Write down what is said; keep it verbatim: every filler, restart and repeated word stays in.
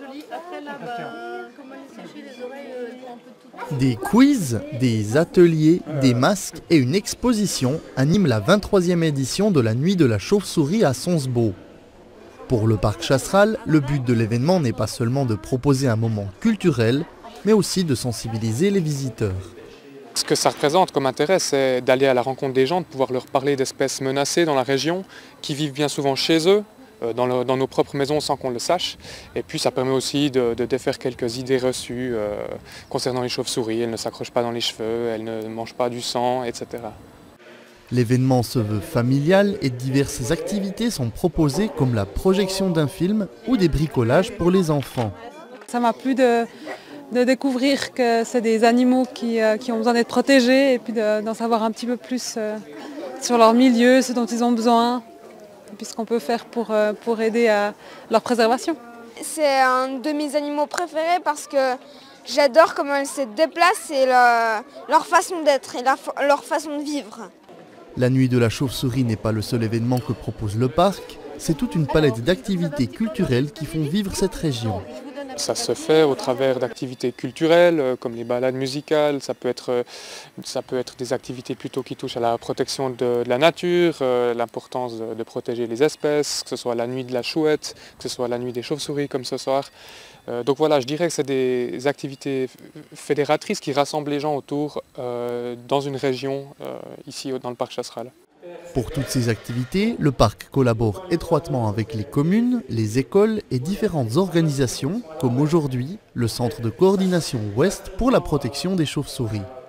joli. Après là, bah, comment les sécher les oreilles, euh, elles font un peu tout. Des quiz, des ateliers, des masques et une exposition animent la vingt-troisième édition de la Nuit de la Chauve-souris à Sonsbeau. Pour le parc Chasseral, le but de l'événement n'est pas seulement de proposer un moment culturel, mais aussi de sensibiliser les visiteurs. Ce que ça représente comme intérêt, c'est d'aller à la rencontre des gens, de pouvoir leur parler d'espèces menacées dans la région, qui vivent bien souvent chez eux, dans, le, dans nos propres maisons sans qu'on le sache. Et puis ça permet aussi de, de défaire quelques idées reçues euh, concernant les chauves-souris. Elles ne s'accrochent pas dans les cheveux, elles ne mangent pas du sang, et cetera. L'événement se veut familial et diverses activités sont proposées comme la projection d'un film ou des bricolages pour les enfants. Ça m'a plu de, de découvrir que c'est des animaux qui, euh, qui ont besoin d'être protégés et puis d'en savoir un petit peu plus euh, sur leur milieu, ce dont ils ont besoin, et puis ce qu'on peut faire pour, euh, pour aider à leur préservation. C'est un de mes animaux préférés parce que j'adore comment elles se déplacent et le, leur façon d'être et la, leur façon de vivre. La Nuit de la Chauve-souris n'est pas le seul événement que propose le parc, c'est toute une palette d'activités culturelles qui font vivre cette région. Ça se fait au travers d'activités culturelles comme les balades musicales, ça peut être, ça peut être des activités plutôt qui touchent à la protection de, de la nature, euh, l'importance de, de protéger les espèces, que ce soit la nuit de la chouette, que ce soit la nuit des chauves-souris comme ce soir. Euh, donc voilà, je dirais que c'est des activités fédératrices qui rassemblent les gens autour euh, dans une région, euh, ici dans le parc Chasseral. Pour toutes ces activités, le parc collabore étroitement avec les communes, les écoles et différentes organisations, comme aujourd'hui le Centre de coordination Ouest pour la protection des chauves-souris.